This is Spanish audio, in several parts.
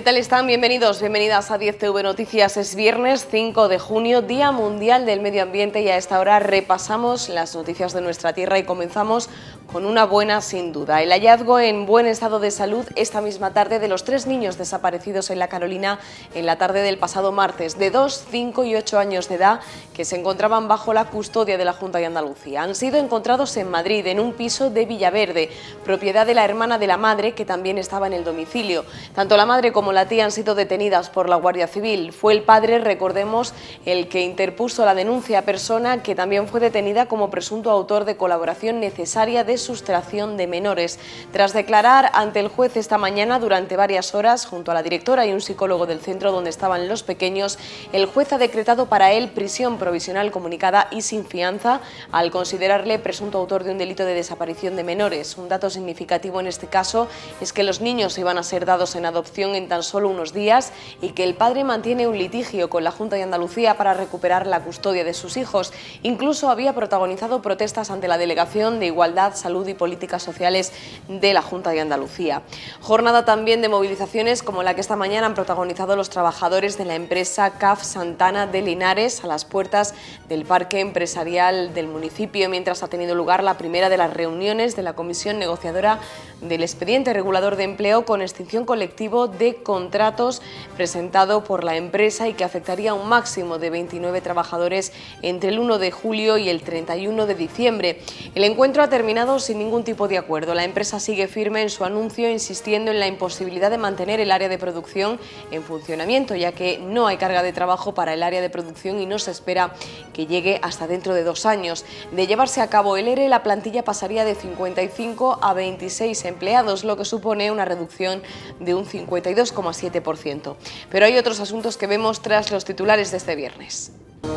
tal están? Bienvenidos, bienvenidas a 10TV Noticias. Es viernes 5 de junio, Día Mundial del Medio Ambiente, y a esta hora repasamos las noticias de nuestra tierra y comenzamos con una buena sin duda. El hallazgo en buen estado de salud esta misma tarde de los 3 niños desaparecidos en La Carolina en la tarde del pasado martes, de 2, 5 y 8 años de edad, que se encontraban bajo la custodia de la Junta de Andalucía. Han sido encontrados en Madrid, en un piso de Villaverde, propiedad de la hermana de la madre, que también estaba en el domicilio. Tanto la madre como la tía han sido detenidas por la Guardia Civil. Fue el padre, recordemos, el que interpuso la denuncia, persona que también fue detenida como presunto autor de colaboración necesaria de sustracción de menores. Tras declarar ante el juez esta mañana durante varias horas, junto a la directora y un psicólogo del centro donde estaban los pequeños, el juez ha decretado para él prisión provisional comunicada y sin fianza, al considerarle presunto autor de un delito de desaparición de menores. Un dato significativo en este caso es que los niños iban a ser dados en adopción en tan solo unos días y que el padre mantiene un litigio con la Junta de Andalucía para recuperar la custodia de sus hijos. Incluso había protagonizado protestas ante la Delegación de Igualdad, Salud y Políticas Sociales de la Junta de Andalucía. Jornada también de movilizaciones como la que esta mañana han protagonizado los trabajadores de la empresa CAF Santana de Linares a las puertas del parque empresarial del municipio, mientras ha tenido lugar la primera de las reuniones de la Comisión Negociadora del Expediente Regulador de Empleo con extinción colectivo de contratos presentado por la empresa y que afectaría a un máximo de 29 trabajadores entre el 1 de julio y el 31 de diciembre. El encuentro ha terminado sin ningún tipo de acuerdo. La empresa sigue firme en su anuncio, insistiendo en la imposibilidad de mantener el área de producción en funcionamiento, ya que no hay carga de trabajo para el área de producción y no se espera que llegue hasta dentro de 2 años. De llevarse a cabo el ERE, la plantilla pasaría de 55 a 26 empleados, lo que supone una reducción de un 52,7%. Pero hay otros asuntos que vemos tras los titulares de este viernes.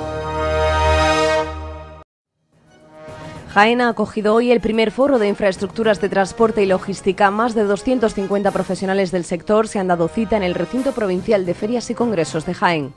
Jaén ha acogido hoy el primer foro de infraestructuras de transporte y logística. Más de 250 profesionales del sector se han dado cita en el recinto provincial de ferias y congresos de Jaén.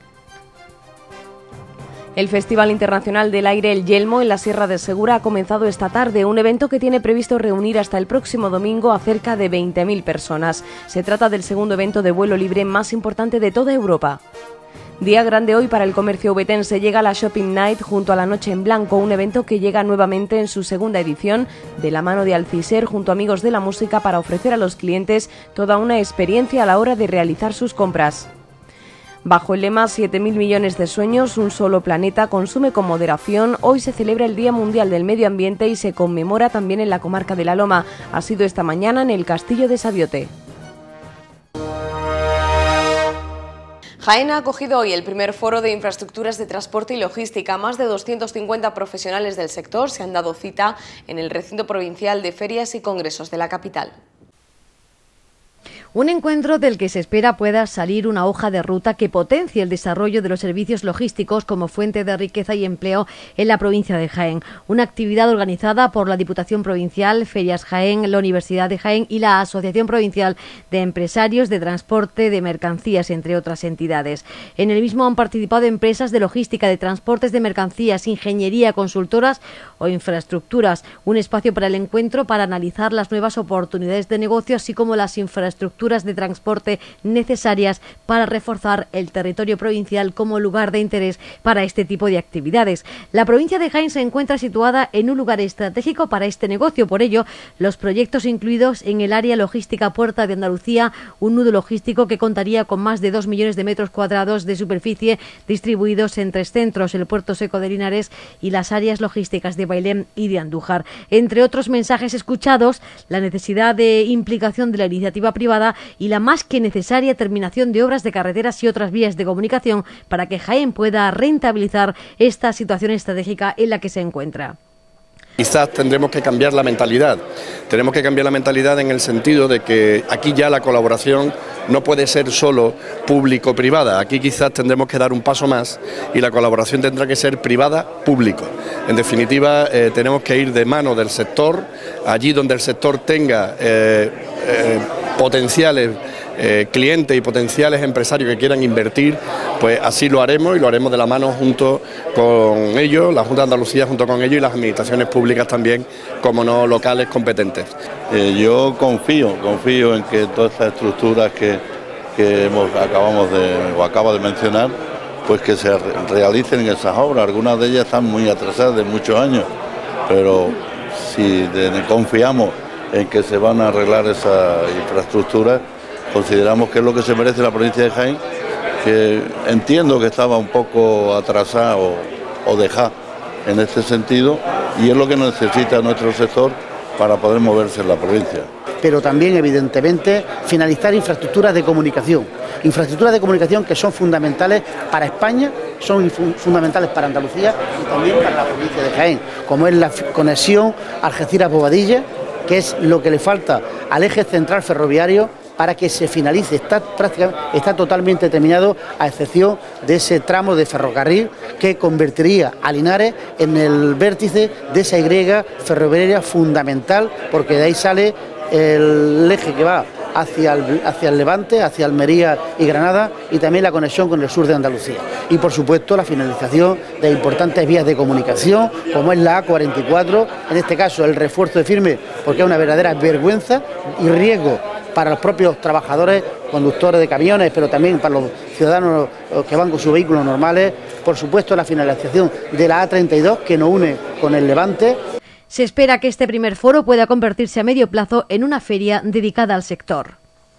El Festival Internacional del Aire El Yelmo en la Sierra de Segura ha comenzado esta tarde, un evento que tiene previsto reunir hasta el próximo domingo a cerca de 20.000 personas. Se trata del segundo evento de vuelo libre más importante de toda Europa. Día grande hoy para el comercio obetense. Llega la Shopping Night junto a la Noche en Blanco, un evento que llega nuevamente en su segunda edición de la mano de Alciser junto a Amigos de la Música para ofrecer a los clientes toda una experiencia a la hora de realizar sus compras. Bajo el lema 7.000 millones de sueños, un solo planeta, consume con moderación, hoy se celebra el Día Mundial del Medio Ambiente y se conmemora también en la comarca de La Loma. Ha sido esta mañana en el Castillo de Sabiote. Jaén ha acogido hoy el primer foro de infraestructuras de transporte y logística. Más de 250 profesionales del sector se han dado cita en el recinto provincial de ferias y congresos de la capital. Un encuentro del que se espera pueda salir una hoja de ruta que potencie el desarrollo de los servicios logísticos como fuente de riqueza y empleo en la provincia de Jaén. Una actividad organizada por la Diputación Provincial, Ferias Jaén, la Universidad de Jaén y la Asociación Provincial de Empresarios de Transporte de Mercancías, entre otras entidades. En el mismo han participado empresas de logística, de transportes de mercancías, ingeniería, consultoras o infraestructuras. Un espacio para el encuentro para analizar las nuevas oportunidades de negocio, así como las infraestructuras de transporte necesarias para reforzar el territorio provincial como lugar de interés para este tipo de actividades. La provincia de Jaén se encuentra situada en un lugar estratégico para este negocio. Por ello, los proyectos incluidos en el área logística Puerta de Andalucía, un nudo logístico que contaría con más de 2 millones de metros cuadrados de superficie distribuidos en 3 centros, el Puerto Seco de Linares y las áreas logísticas de Bailén y de Andújar. Entre otros mensajes escuchados, la necesidad de implicación de la iniciativa privada y la más que necesaria terminación de obras de carreteras y otras vías de comunicación para que Jaén pueda rentabilizar esta situación estratégica en la que se encuentra. Quizás tendremos que cambiar la mentalidad. Tenemos que cambiar la mentalidad en el sentido de que aquí ya la colaboración no puede ser solo público-privada. Aquí quizás tendremos que dar un paso más y la colaboración tendrá que ser privada-público. En definitiva, tenemos que ir de mano del sector, allí donde el sector tenga potenciales clientes y potenciales empresarios que quieran invertir, pues así lo haremos y lo haremos de la mano junto con ellos, la Junta de Andalucía junto con ellos y las administraciones públicas también, como no locales competentes. Yo confío en que todas estas estructuras que que acaba de mencionar, pues que se realicen esas obras. Algunas de ellas están muy atrasadas de muchos años, pero si confiamos en que se van a arreglar esas infraestructuras, consideramos que es lo que se merece la provincia de Jaén, que entiendo que estaba un poco atrasada o dejada en este sentido, y es lo que necesita nuestro sector para poder moverse en la provincia. Pero también, evidentemente, finalizar infraestructuras de comunicación que son fundamentales para España, son fundamentales para Andalucía y también para la provincia de Jaén, como es la conexión Algeciras-Bobadilla, que es lo que le falta al eje central ferroviario para que se finalice. Está totalmente terminado, a excepción de ese tramo de ferrocarril que convertiría a Linares en el vértice de esa Y ferroviaria fundamental, porque de ahí sale el eje que va hacia el Levante, hacia Almería y Granada, y también la conexión con el sur de Andalucía. Y por supuesto la finalización de importantes vías de comunicación, como es la A44, en este caso el refuerzo de Firme, porque es una verdadera vergüenza y riesgo para los propios trabajadores, conductores de camiones, pero también para los ciudadanos que van con sus vehículos normales. Por supuesto la finalización de la A32, que nos une con el Levante. Se espera que este primer foro pueda convertirse a medio plazo en una feria dedicada al sector.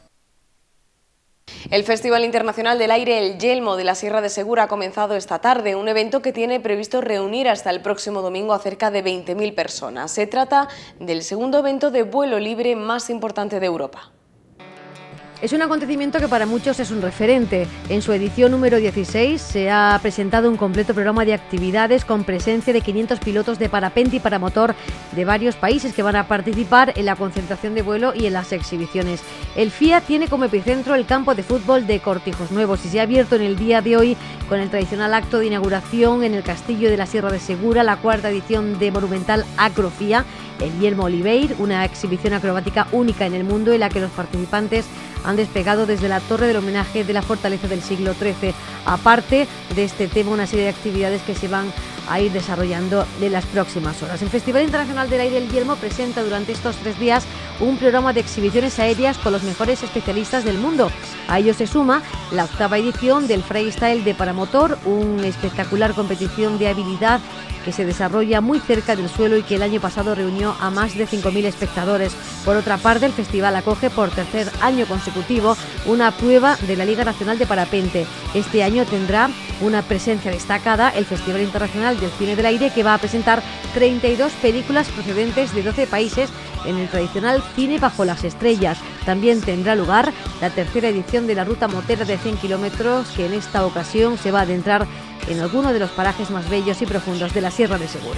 El Festival Internacional del Aire El Yelmo de la Sierra de Segura ha comenzado esta tarde, un evento que tiene previsto reunir hasta el próximo domingo a cerca de 20.000 personas. Se trata del segundo evento de vuelo libre más importante de Europa. Es un acontecimiento que para muchos es un referente. En su edición número 16 se ha presentado un completo programa de actividades con presencia de 500 pilotos de parapente y paramotor de varios países que van a participar en la concentración de vuelo y en las exhibiciones. El FIA tiene como epicentro el campo de fútbol de Cortijos Nuevos y se ha abierto en el día de hoy con el tradicional acto de inauguración en el Castillo de la Sierra de Segura, la cuarta edición de Monumental Acrofía, el Yelmo Oliveira, una exhibición acrobática única en el mundo en la que los participantes han despegado desde la torre del homenaje de la fortaleza del siglo XIII. Aparte de este tema, una serie de actividades que se van a ir desarrollando en las próximas horas. El Festival Internacional del Aire El Yelmo presenta durante estos 3 días un programa de exhibiciones aéreas con los mejores especialistas del mundo. A ello se suma la 8ª edición del Freestyle de Paramotor, una espectacular competición de habilidad que se desarrolla muy cerca del suelo y que el año pasado reunió a más de 5.000 espectadores. Por otra parte, el festival acoge por tercer año consecutivo una prueba de la Liga Nacional de Parapente. Este año tendrá una presencia destacada el Festival Internacional del Cine del Aire, que va a presentar 32 películas procedentes de 12 países en el tradicional Cine Bajo las Estrellas. También tendrá lugar la 3ª edición de la ruta motera de 100 kilómetros, que en esta ocasión se va a adentrar en alguno de los parajes más bellos y profundos de la Sierra de Segura.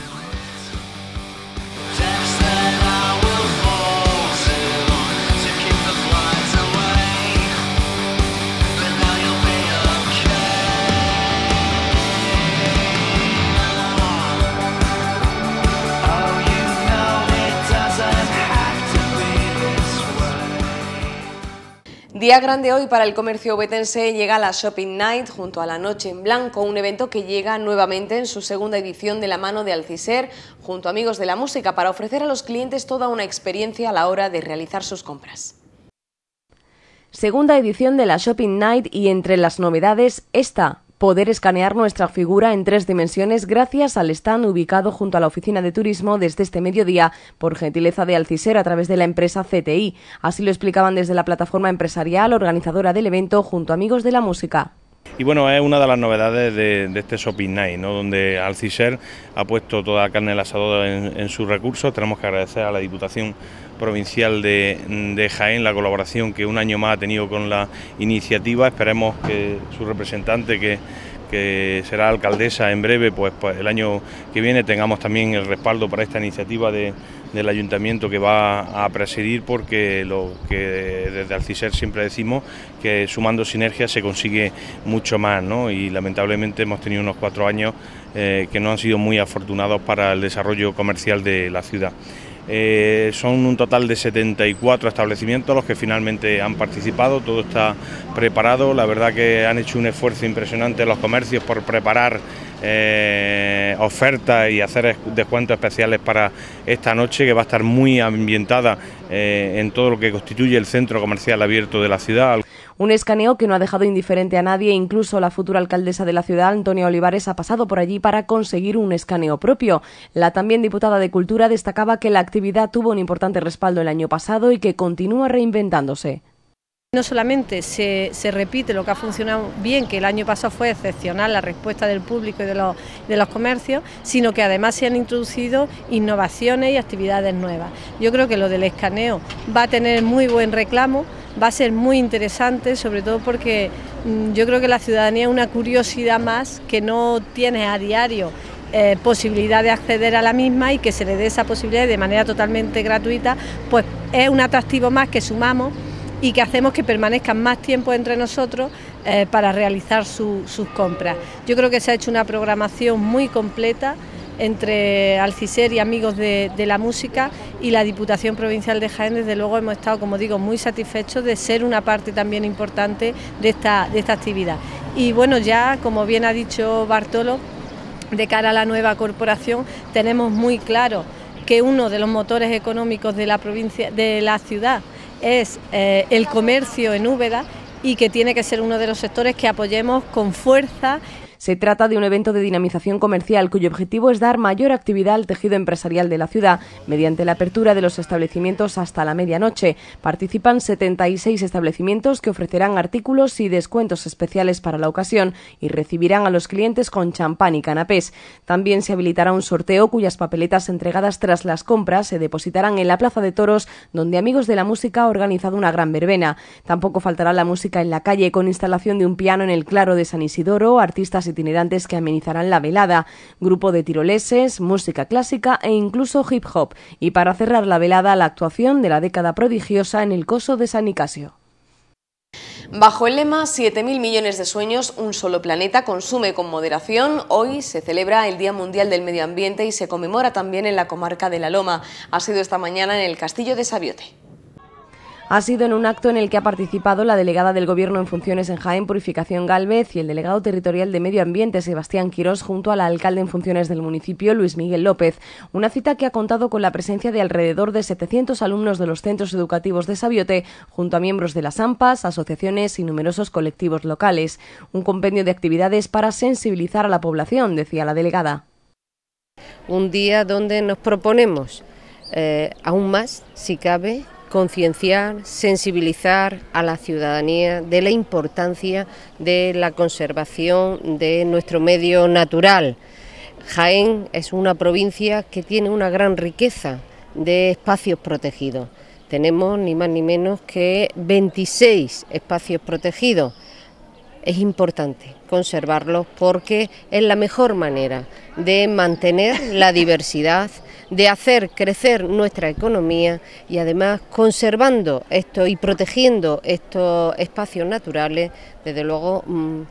Día grande hoy para el comercio obetense. Llega la Shopping Night junto a la Noche en Blanco, un evento que llega nuevamente en su segunda edición de la mano de Alciser, junto a Amigos de la Música, para ofrecer a los clientes toda una experiencia a la hora de realizar sus compras. Segunda edición de la Shopping Night y entre las novedades esta: poder escanear nuestra figura en 3 dimensiones gracias al stand ubicado junto a la oficina de turismo desde este mediodía, por gentileza de Alciser a través de la empresa CTI. Así lo explicaban desde la plataforma empresarial organizadora del evento junto a Amigos de la Música. Y bueno, es una de las novedades de este Shopping Night, ¿no?, donde Alciser ha puesto toda la carne al asador en sus recursos. Tenemos que agradecer a la Diputación Provincial de Jaén la colaboración que un año más ha tenido con la iniciativa. Esperemos que su representante, que será alcaldesa en breve, pues el año que viene tengamos también el respaldo para esta iniciativa del ayuntamiento que va a presidir, porque lo que desde Alciser siempre decimos, que sumando sinergias se consigue mucho más, ¿no? Y lamentablemente hemos tenido unos 4 años que no han sido muy afortunados para el desarrollo comercial de la ciudad. Son un total de 74 establecimientos los que finalmente han participado, todo está preparado. La verdad que han hecho un esfuerzo impresionante los comercios por preparar ofertas y hacer descuentos especiales para esta noche, que va a estar muy ambientada en todo lo que constituye el centro comercial abierto de la ciudad. Un escaneo que no ha dejado indiferente a nadie, incluso la futura alcaldesa de la ciudad, Antonia Olivares, ha pasado por allí para conseguir un escaneo propio. La también diputada de Cultura destacaba que la actividad tuvo un importante respaldo el año pasado y que continúa reinventándose. No solamente se repite lo que ha funcionado bien, que el año pasado fue excepcional la respuesta del público y de los comercios, sino que además se han introducido innovaciones y actividades nuevas. Yo creo que lo del escaneo va a tener muy buen reclamo, va a ser muy interesante, sobre todo porque yo creo que la ciudadanía es una curiosidad más que no tiene a diario posibilidad de acceder a la misma, y que se le dé esa posibilidad de manera totalmente gratuita, pues es un atractivo más que sumamos y que hacemos que permanezcan más tiempo entre nosotros para realizar sus compras. Yo creo que se ha hecho una programación muy completa entre Alciser y Amigos de la Música y la Diputación Provincial de Jaén. Desde luego hemos estado, como digo, muy satisfechos de ser una parte también importante de esta actividad. Y bueno, ya como bien ha dicho Bartolo, de cara a la nueva corporación tenemos muy claro que uno de los motores económicos de la provincia, de la ciudad, es el comercio en Úbeda, y que tiene que ser uno de los sectores que apoyemos con fuerza. Se trata de un evento de dinamización comercial cuyo objetivo es dar mayor actividad al tejido empresarial de la ciudad mediante la apertura de los establecimientos hasta la medianoche. Participan 76 establecimientos que ofrecerán artículos y descuentos especiales para la ocasión y recibirán a los clientes con champán y canapés. También se habilitará un sorteo cuyas papeletas entregadas tras las compras se depositarán en la Plaza de Toros, donde Amigos de la Música ha organizado una gran verbena. Tampoco faltará la música en la calle, con instalación de un piano en el Claro de San Isidoro, artistas itinerantes que amenizarán la velada, grupo de tiroleses, música clásica e incluso hip hop. Y para cerrar la velada, la actuación de la década prodigiosa en el Coso de San Nicasio. Bajo el lema 7.000 millones de sueños, un solo planeta, consume con moderación, hoy se celebra el Día Mundial del Medio Ambiente y se conmemora también en la comarca de La Loma. Ha sido esta mañana en el Castillo de Sabiote. Ha sido en un acto en el que ha participado la delegada del Gobierno en funciones en Jaén, Purificación Gálvez, y el delegado territorial de Medio Ambiente, Sebastián Quirós, junto al alcalde en funciones del municipio, Luis Miguel López. Una cita que ha contado con la presencia de alrededor de 700 alumnos de los centros educativos de Sabiote, junto a miembros de las AMPAs, asociaciones y numerosos colectivos locales. Un compendio de actividades para sensibilizar a la población, decía la delegada. Un día donde nos proponemos aún más, si cabe, concienciar, sensibilizar a la ciudadanía de la importancia de la conservación de nuestro medio natural. Jaén es una provincia que tiene una gran riqueza de espacios protegidos. Tenemos ni más ni menos que 26 espacios protegidos. Es importante conservarlos porque es la mejor manera de mantener la diversidad, de hacer crecer nuestra economía y además conservando esto y protegiendo estos espacios naturales. Desde luego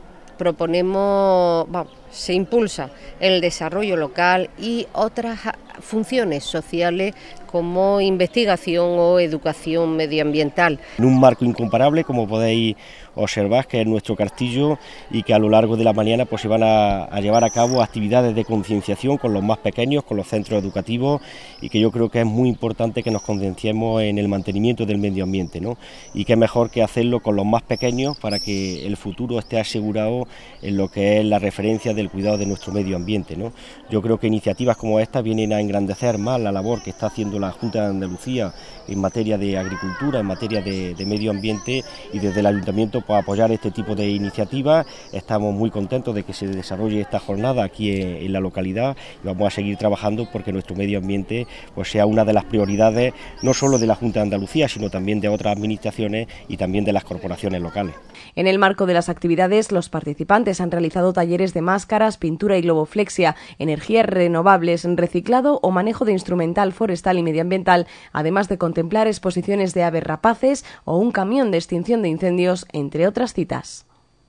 se impulsa el desarrollo local y otras funciones sociales como investigación o educación medioambiental. En un marco incomparable, como podéis observar, que es nuestro castillo, y que a lo largo de la mañana pues se van a llevar a cabo actividades de concienciación con los más pequeños, con los centros educativos, y que yo creo que es muy importante que nos concienciemos en el mantenimiento del medio ambiente, ¿no? Y qué mejor que hacerlo con los más pequeños para que el futuro esté asegurado en lo que es la referencia del cuidado de nuestro medio ambiente, ¿no? Yo creo que iniciativas como esta vienen a engrandecer más la labor que está haciendo la Junta de Andalucía en materia de agricultura, en materia de medio ambiente, y desde el Ayuntamiento pues apoyar este tipo de iniciativas. Estamos muy contentos de que se desarrolle esta jornada aquí en la localidad, y vamos a seguir trabajando porque nuestro medio ambiente pues sea una de las prioridades, no solo de la Junta de Andalucía, sino también de otras administraciones y también de las corporaciones locales. En el marco de las actividades, los participantes han realizado talleres de máscaras, pintura y globoflexia, energías renovables, reciclado o manejo de instrumental forestal y medioambiental, además de contemplar exposiciones de aves rapaces o un camión de extinción de incendios, entre otras citas.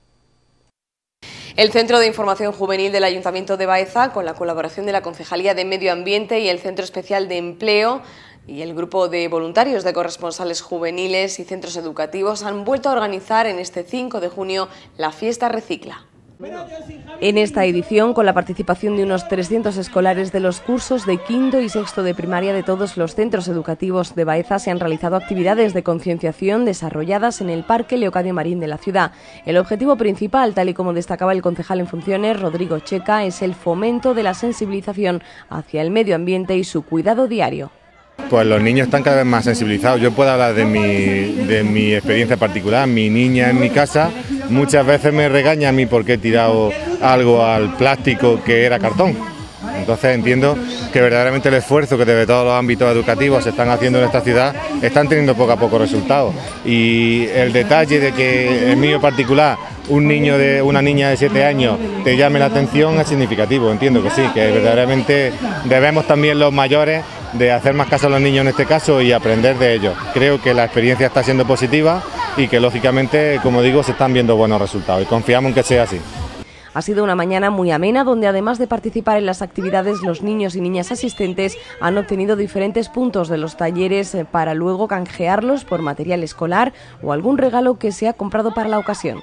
El Centro de Información Juvenil del Ayuntamiento de Baeza, con la colaboración de la Concejalía de Medio Ambiente y el Centro Especial de Empleo y el grupo de voluntarios de corresponsales juveniles y centros educativos, han vuelto a organizar en este 5 de junio la Fiesta Recicla. En esta edición, con la participación de unos 300 escolares de los cursos de quinto y sexto de primaria de todos los centros educativos de Baeza, se han realizado actividades de concienciación desarrolladas en el Parque Leocadio Marín de la ciudad. El objetivo principal, tal y como destacaba el concejal en funciones, Rodrigo Checa, es el fomento de la sensibilización hacia el medio ambiente y su cuidado diario. Pues los niños están cada vez más sensibilizados. Yo puedo hablar de mi experiencia particular. Mi niña en mi casa muchas veces me regaña a mí porque he tirado algo al plástico que era cartón. Entonces entiendo que verdaderamente el esfuerzo que desde todos los ámbitos educativos se están haciendo en esta ciudad están teniendo poco a poco resultados. Y el detalle de que en mío particular una niña de 7 años te llame la atención es significativo. Entiendo que sí, que verdaderamente debemos también los mayores de hacer más caso a los niños en este caso y aprender de ellos. Creo que la experiencia está siendo positiva y que lógicamente, como digo, se están viendo buenos resultados y confiamos en que sea así. Ha sido una mañana muy amena donde además de participar en las actividades, los niños y niñas asistentes han obtenido diferentes puntos de los talleres para luego canjearlos por material escolar o algún regalo que se ha comprado para la ocasión.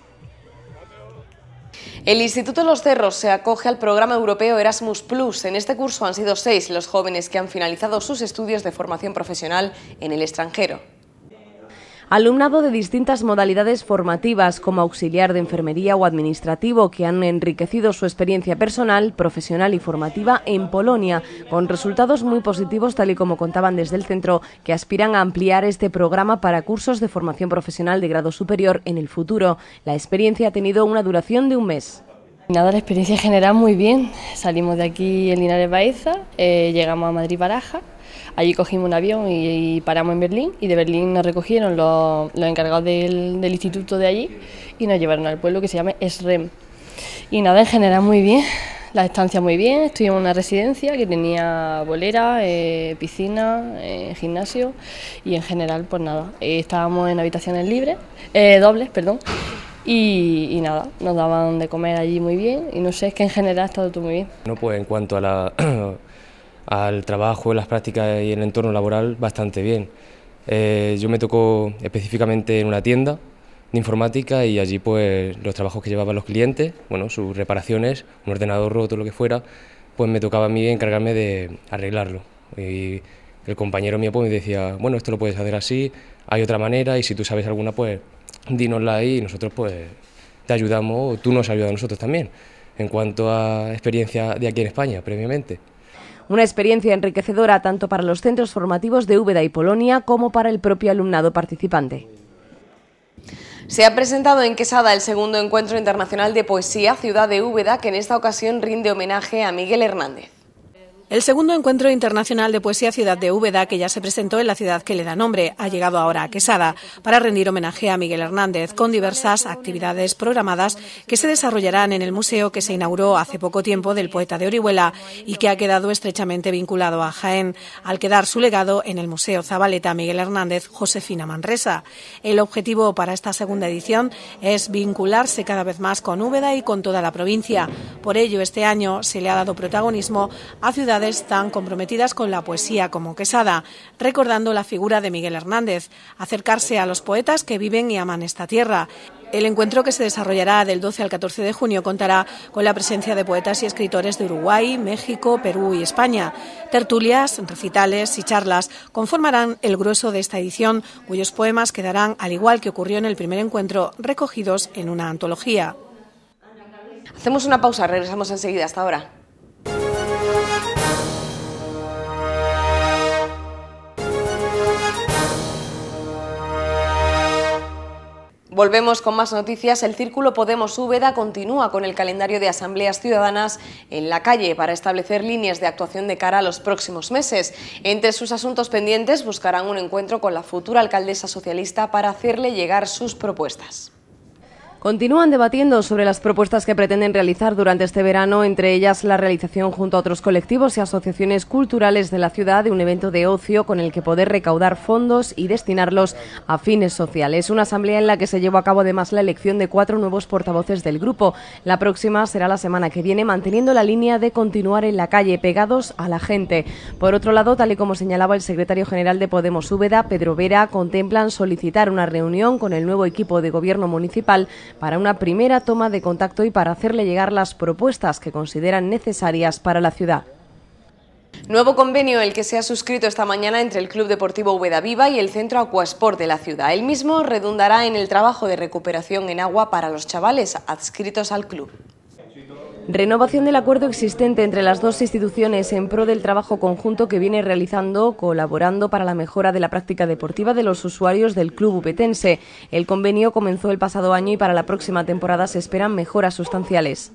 El Instituto Los Cerros se acoge al programa europeo Erasmus+. En este curso han sido 6 los jóvenes que han finalizado sus estudios de formación profesional en el extranjero. Alumnado de distintas modalidades formativas como auxiliar de enfermería o administrativo que han enriquecido su experiencia personal, profesional y formativa en Polonia, con resultados muy positivos tal y como contaban desde el centro, que aspiran a ampliar este programa para cursos de formación profesional de grado superior en el futuro. La experiencia ha tenido una duración de un mes. Nada, la experiencia general muy bien. Salimos de aquí en Linares Baeza, llegamos a Madrid-Barajas. Allí cogimos un avión y paramos en Berlín, y de Berlín nos recogieron los encargados del instituto de allí y nos llevaron al pueblo que se llama Esrem. Y nada, en general muy bien, la estancia muy bien. Estuvimos en una residencia que tenía bolera, piscina, gimnasio, y en general pues nada, estábamos en habitaciones dobles, y nada, nos daban de comer allí muy bien, y no sé, es que en general ha estado todo muy bien. No, pues en cuanto a al trabajo, las prácticas y el entorno laboral, bastante bien. Yo me tocó específicamente en una tienda de informática y allí pues los trabajos que llevaban los clientes, bueno, sus reparaciones, un ordenador roto, lo que fuera, pues me tocaba a mí encargarme de arreglarlo. Y el compañero mío pues me decía, bueno, esto lo puedes hacer así, hay otra manera, y si tú sabes alguna pues dínosla ahí y nosotros pues te ayudamos, o tú nos ayudas a nosotros también, en cuanto a experiencia de aquí en España previamente. Una experiencia enriquecedora tanto para los centros formativos de Úbeda y Polonia como para el propio alumnado participante. Se ha presentado en Quesada el segundo encuentro internacional de poesía Ciudad de Úbeda, que en esta ocasión rinde homenaje a Miguel Hernández. El segundo encuentro internacional de poesía Ciudad de Úbeda, que ya se presentó en la ciudad que le da nombre, ha llegado ahora a Quesada para rendir homenaje a Miguel Hernández, con diversas actividades programadas que se desarrollarán en el museo que se inauguró hace poco tiempo del poeta de Orihuela y que ha quedado estrechamente vinculado a Jaén, al quedar su legado en el Museo Zabaleta Miguel Hernández Josefina Manresa. El objetivo para esta segunda edición es vincularse cada vez más con Úbeda y con toda la provincia. Por ello, este año se le ha dado protagonismo a ciudades tan comprometidas con la poesía como Quesada, recordando la figura de Miguel Hernández, acercarse a los poetas que viven y aman esta tierra. El encuentro, que se desarrollará del 12 al 14 de junio, contará con la presencia de poetas y escritores de Uruguay, México, Perú y España. Tertulias, recitales y charlas conformarán el grueso de esta edición, cuyos poemas quedarán, al igual que ocurrió en el primer encuentro, recogidos en una antología. Hacemos una pausa, regresamos enseguida. Hasta ahora. Volvemos con más noticias. El Círculo Podemos Úbeda continúa con el calendario de asambleas ciudadanas en la calle para establecer líneas de actuación de cara a los próximos meses. Entre sus asuntos pendientes buscarán un encuentro con la futura alcaldesa socialista para hacerle llegar sus propuestas. Continúan debatiendo sobre las propuestas que pretenden realizar durante este verano, entre ellas la realización junto a otros colectivos y asociaciones culturales de la ciudad de un evento de ocio con el que poder recaudar fondos y destinarlos a fines sociales. Una asamblea en la que se llevó a cabo además la elección de 4 nuevos portavoces del grupo. La próxima será la semana que viene, manteniendo la línea de continuar en la calle, pegados a la gente. Por otro lado, tal y como señalaba el secretario general de Podemos Úbeda, Pedro Vera, contemplan solicitar una reunión con el nuevo equipo de gobierno municipal para una primera toma de contacto y para hacerle llegar las propuestas que consideran necesarias para la ciudad. Nuevo convenio el que se ha suscrito esta mañana entre el Club Deportivo Úbeda Viva y el Centro Aquasport de la ciudad. El mismo redundará en el trabajo de recuperación en agua para los chavales adscritos al club. Renovación del acuerdo existente entre las dos instituciones en pro del trabajo conjunto que viene realizando, colaborando para la mejora de la práctica deportiva de los usuarios del club ubetense. El convenio comenzó el pasado año y para la próxima temporada se esperan mejoras sustanciales.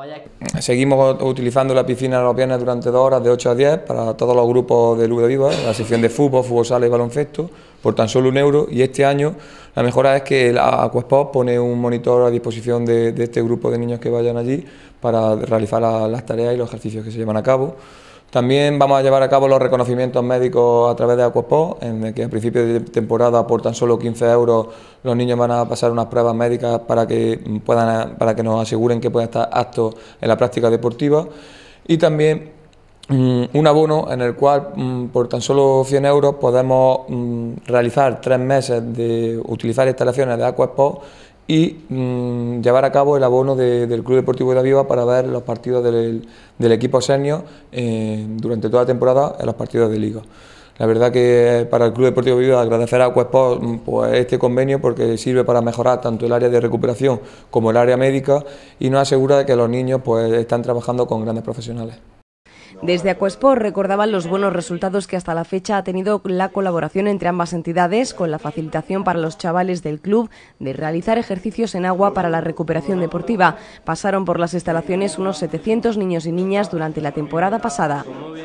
Seguimos utilizando la piscina los viernes durante 2 horas de 8 a 10 para todos los grupos del Úbeda Viva, la sección de fútbol, fútbol sala y baloncesto, por tan solo €1, y este año la mejora es que la Aquasport pone un monitor a disposición de este grupo de niños que vayan allí para realizar las tareas y los ejercicios que se llevan a cabo. También vamos a llevar a cabo los reconocimientos médicos a través de Aquasport, en el que a principio de temporada por tan solo €15 los niños van a pasar unas pruebas médicas para que nos aseguren que puedan estar aptos en la práctica deportiva, y también un abono en el cual por tan solo €100 podemos realizar 3 meses de utilizar instalaciones de Aquasport y llevar a cabo el abono del Club Deportivo Úbeda Viva para ver los partidos del equipo senior durante toda la temporada en los partidos de liga. La verdad que para el Club Deportivo Úbeda Viva agradecer a Aquasport pues, este convenio, porque sirve para mejorar tanto el área de recuperación como el área médica y nos asegura de que los niños pues, están trabajando con grandes profesionales. Desde Aquasport recordaban los buenos resultados que hasta la fecha ha tenido la colaboración entre ambas entidades, con la facilitación para los chavales del club de realizar ejercicios en agua para la recuperación deportiva. Pasaron por las instalaciones unos 700 niños y niñas durante la temporada pasada.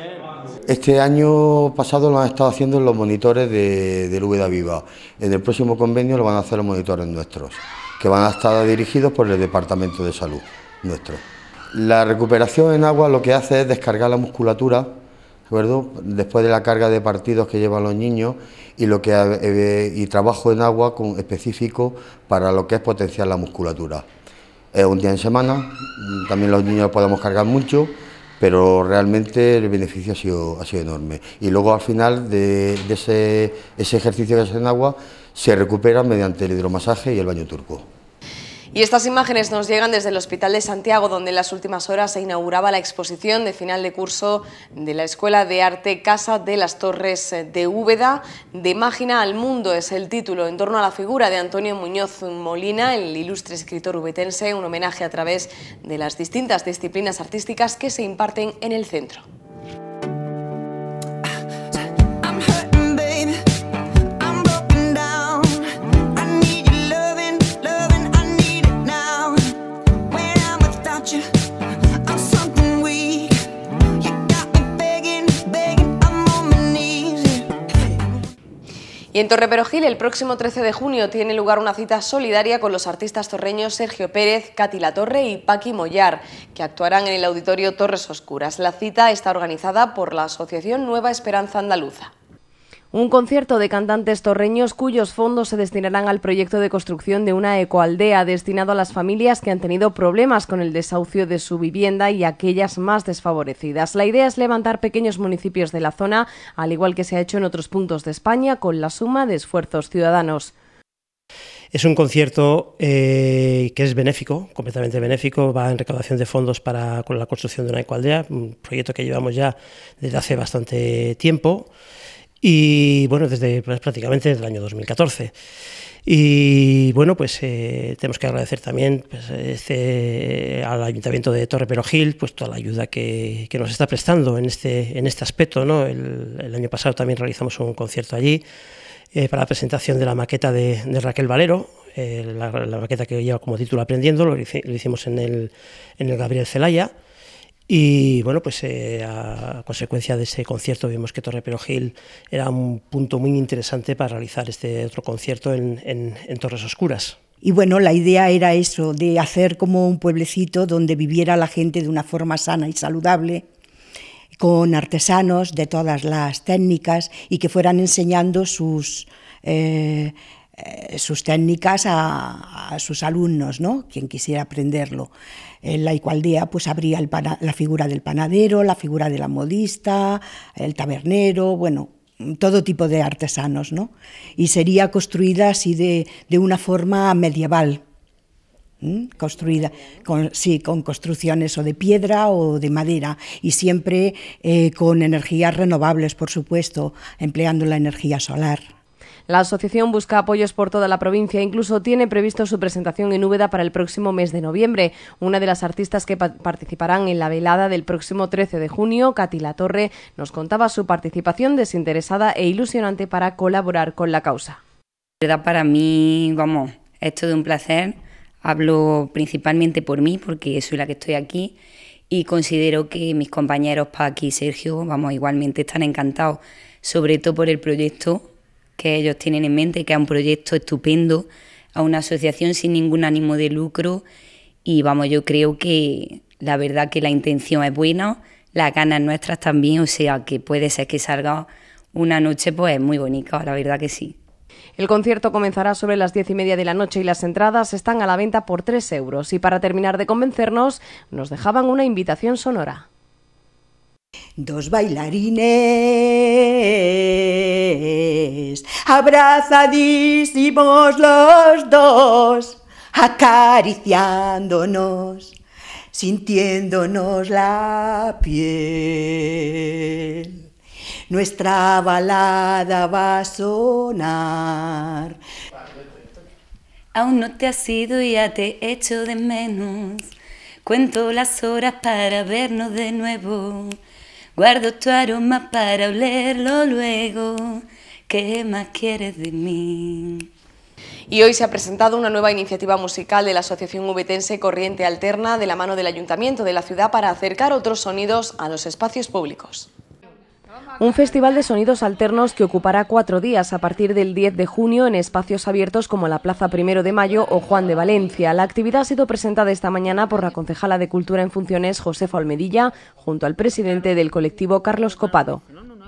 Este año pasado lo han estado haciendo los monitores del Úbeda Viva. En el próximo convenio lo van a hacer los monitores nuestros, que van a estar dirigidos por el Departamento de Salud nuestro. La recuperación en agua lo que hace es descargar la musculatura, ¿de acuerdo?, después de la carga de partidos que llevan los niños, y trabajo en agua específico para lo que es potenciar la musculatura. Es un día en semana, también los niños podemos cargar mucho, pero realmente el beneficio ha sido enorme. Y luego al final de ese ejercicio que se hace en agua se recupera mediante el hidromasaje y el baño turco. Y estas imágenes nos llegan desde el Hospital de Santiago, donde en las últimas horas se inauguraba la exposición de final de curso de la Escuela de Arte Casa de las Torres de Úbeda. De Mágina al Mundo es el título, en torno a la figura de Antonio Muñoz Molina, el ilustre escritor ubetense, un homenaje a través de las distintas disciplinas artísticas que se imparten en el centro. Y en Torreperogil el próximo 13 de junio tiene lugar una cita solidaria con los artistas torreños Sergio Pérez, Cati Latorre y Paqui Mollar, que actuarán en el Auditorio Torres Oscuras. La cita está organizada por la Asociación Nueva Esperanza Andaluza. Un concierto de cantantes torreños cuyos fondos se destinarán al proyecto de construcción de una ecoaldea destinado a las familias que han tenido problemas con el desahucio de su vivienda y aquellas más desfavorecidas. La idea es levantar pequeños municipios de la zona, al igual que se ha hecho en otros puntos de España, con la suma de esfuerzos ciudadanos. Es un concierto que es benéfico, completamente benéfico, va en recaudación de fondos con la construcción de una ecoaldea, un proyecto que llevamos ya desde hace bastante tiempo. Y bueno, prácticamente desde el año 2014. Y bueno, pues tenemos que agradecer también al Ayuntamiento de Torreperogil pues toda la ayuda que nos está prestando en este aspecto, ¿no? El año pasado también realizamos un concierto allí para la presentación de la maqueta de Raquel Valero, la maqueta que lleva como título Aprendiendo, lo hicimos en el Gabriel Celaya. Y bueno, pues a consecuencia de ese concierto vimos que Torreperogil era un punto muy interesante para realizar este otro concierto en Torres Oscuras. Y bueno, la idea era eso, de hacer como un pueblecito donde viviera la gente de una forma sana y saludable, con artesanos de todas las técnicas y que fueran enseñando sus técnicas a sus alumnos, ¿no? Quien quisiera aprenderlo. En la ecoaldea pues habría la figura del panadero, la figura de la modista, el tabernero, bueno, todo tipo de artesanos, ¿no? Y sería construida así de una forma medieval, construida con construcciones o de piedra o de madera, y siempre con energías renovables, por supuesto, empleando la energía solar. La asociación busca apoyos por toda la provincia e incluso tiene previsto su presentación en Úbeda para el próximo mes de noviembre. Una de las artistas que participarán en la velada del próximo 13 de junio, Katy Latorre, nos contaba su participación desinteresada e ilusionante para colaborar con la causa. La verdad, para mí, vamos, es todo un placer. Hablo principalmente por mí, porque soy la que estoy aquí, y considero que mis compañeros Paqui y Sergio, vamos, igualmente están encantados, sobre todo por el proyecto que ellos tienen en mente, que es un proyecto estupendo, a una asociación sin ningún ánimo de lucro, y vamos, yo creo que la verdad que la intención es buena, las ganas nuestras también, o sea que puede ser que salga una noche pues muy bonita, la verdad que sí. El concierto comenzará sobre las 10:30 de la noche y las entradas están a la venta por 3 euros. Y para terminar de convencernos, nos dejaban una invitación sonora. Dos bailarines, abrazadísimos los dos, acariciándonos, sintiéndonos la piel. Nuestra balada va a sonar. Aún no te has ido y ya te echo de menos. Cuento las horas para vernos de nuevo. Guardo tu aroma para olerlo luego. ¿Qué más quieres de mí? Y hoy se ha presentado una nueva iniciativa musical de la Asociación Ubetense Corriente Alterna de la mano del Ayuntamiento de la ciudad para acercar otros sonidos a los espacios públicos. Un festival de sonidos alternos que ocupará 4 días a partir del 10 de junio en espacios abiertos como la Plaza 1 de Mayo o Juan de Valencia. La actividad ha sido presentada esta mañana por la concejala de Cultura en funciones, Josefa Olmedilla, junto al presidente del colectivo, Carlos Copado.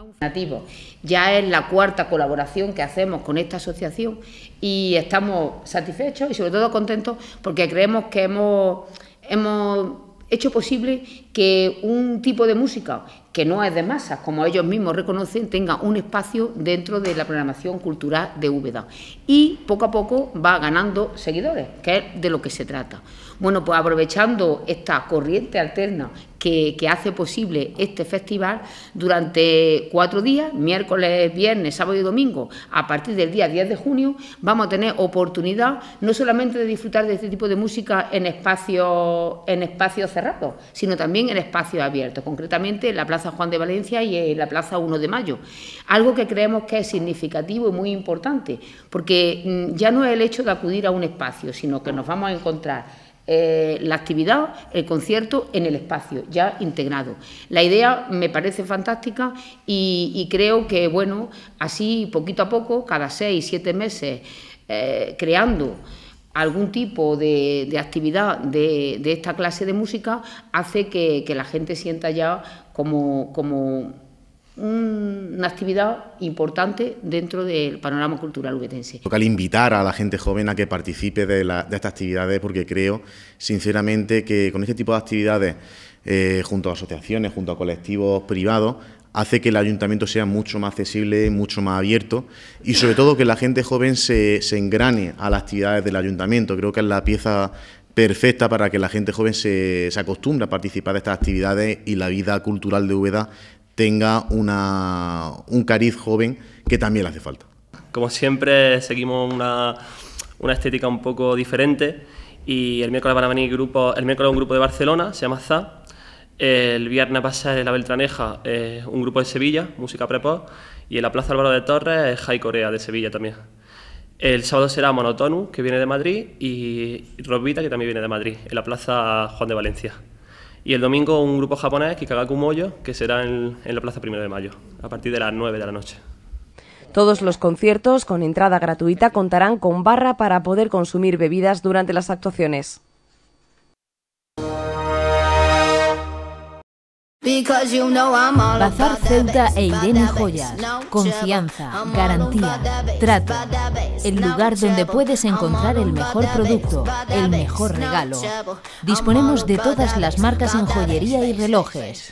Ya es la 4ª colaboración que hacemos con esta asociación y estamos satisfechos y sobre todo contentos porque creemos que hemos hecho posible que un tipo de música que no es de masas, como ellos mismos reconocen, tenga un espacio dentro de la programación cultural de Úbeda. Y poco a poco va ganando seguidores, que es de lo que se trata. Bueno, pues aprovechando esta corriente alterna que hace posible este festival, durante 4 días, miércoles, viernes, sábado y domingo, a partir del día 10 de junio, vamos a tener oportunidad no solamente de disfrutar de este tipo de música en espacios cerrados, sino también en espacios abiertos, concretamente en la Plaza Juan de Valencia y en la Plaza 1 de Mayo. Algo que creemos que es significativo y muy importante, porque ya no es el hecho de acudir a un espacio, sino que nos vamos a encontrar la actividad, el concierto en el espacio ya integrado. La idea me parece fantástica y creo que, bueno, así poquito a poco, cada 6-7 meses, creando algún tipo de actividad de esta clase de música, hace que la gente sienta ya como una actividad importante dentro del panorama cultural ubetense. Toca invitar a la gente joven a que participe de estas actividades, porque creo sinceramente que con este tipo de actividades, junto a asociaciones, junto a colectivos privados, hace que el ayuntamiento sea mucho más accesible, mucho más abierto y sobre todo que la gente joven se engrane a las actividades del ayuntamiento. Creo que es la pieza perfecta para que la gente joven se acostumbre a participar de estas actividades y la vida cultural de Úbeda tenga un cariz joven que también le hace falta. Como siempre seguimos una estética un poco diferente y el miércoles van a venir un grupo de Barcelona, se llama ZA, el viernes va a ser en la Beltraneja un grupo de Sevilla, música prepop, y en la Plaza Álvaro de Torres High Corea de Sevilla también. El sábado será Monotonus, que viene de Madrid, y Rosvita, que también viene de Madrid, en la Plaza Juan de Valencia. Y el domingo un grupo japonés, Kikagaku Moyo, que será en la Plaza 1 de Mayo, a partir de las 9 de la noche. Todos los conciertos con entrada gratuita contarán con barra para poder consumir bebidas durante las actuaciones. Bazar Ceuta e Irene Joyas. Confianza, garantía, trato. El lugar donde puedes encontrar el mejor producto, el mejor regalo. Disponemos de todas las marcas en joyería y relojes.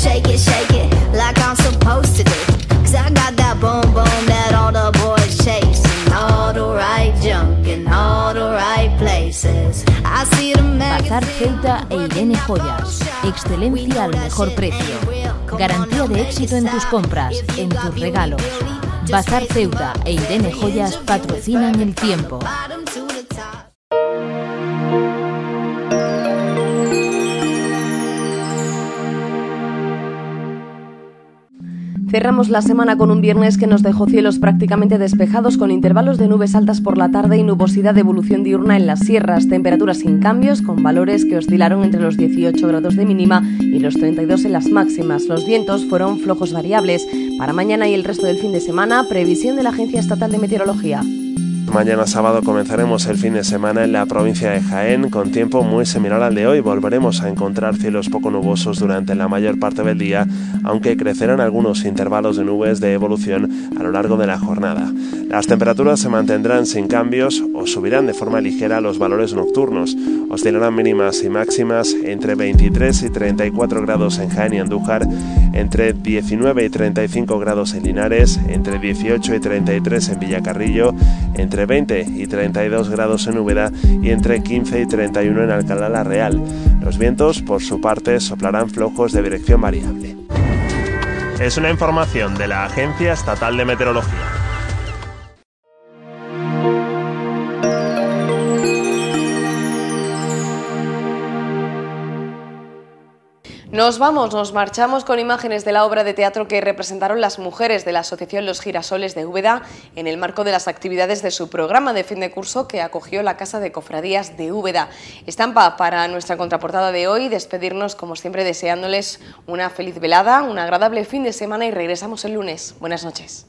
Shake it like I'm supposed to do. 'Cause I got that boom boom that all the boys shake. Bazar Ceuta e Irene Joyas. Excelencia al mejor precio. Garantía de éxito en tus compras, en tus regalos. Bazar Ceuta e Irene Joyas patrocinan el tiempo. Cerramos la semana con un viernes que nos dejó cielos prácticamente despejados, con intervalos de nubes altas por la tarde y nubosidad de evolución diurna en las sierras. Temperaturas sin cambios, con valores que oscilaron entre los 18 grados de mínima y los 32 en las máximas. Los vientos fueron flojos variables. Para mañana y el resto del fin de semana, previsión de la Agencia Estatal de Meteorología. Mañana sábado comenzaremos el fin de semana en la provincia de Jaén con tiempo muy similar al de hoy. Volveremos a encontrar cielos poco nubosos durante la mayor parte del día, aunque crecerán algunos intervalos de nubes de evolución a lo largo de la jornada. Las temperaturas se mantendrán sin cambios o subirán de forma ligera los valores nocturnos. Oscilarán mínimas y máximas entre 23 y 34 grados en Jaén y Andújar, entre 19 y 35 grados en Linares, entre 18 y 33 en Villacarrillo, entre 20 y 32 grados en Úbeda y entre 15 y 31 en Alcalá la Real. Los vientos, por su parte, soplarán flojos de dirección variable. Es una información de la Agencia Estatal de Meteorología. Nos marchamos con imágenes de la obra de teatro que representaron las mujeres de la Asociación Los Girasoles de Úbeda en el marco de las actividades de su programa de fin de curso que acogió la Casa de Cofradías de Úbeda. Estampa para nuestra contraportada de hoy, despedirnos como siempre deseándoles una feliz velada, un agradable fin de semana y regresamos el lunes. Buenas noches.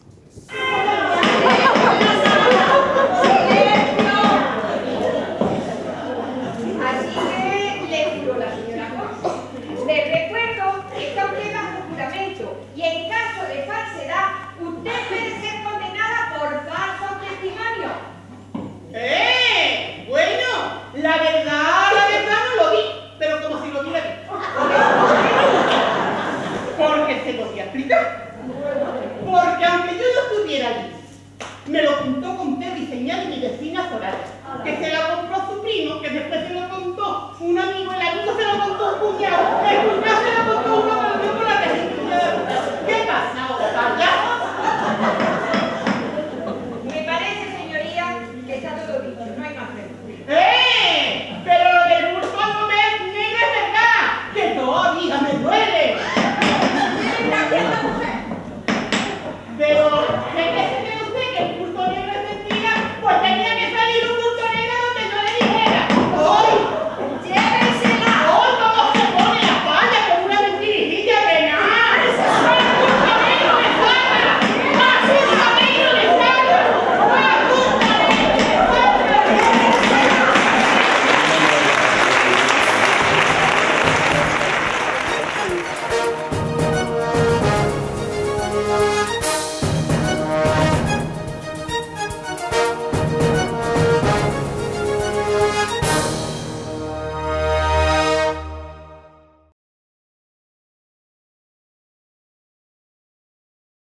La verdad no lo vi, pero como si lo hubiera visto. Porque se lo voy a explicar. Porque aunque yo no estuviera allí, me lo contó con Pedro y señal mi vecina Soraya, que se la compró su primo, que después se lo contó un amigo, el amigo se lo contó un cuñado.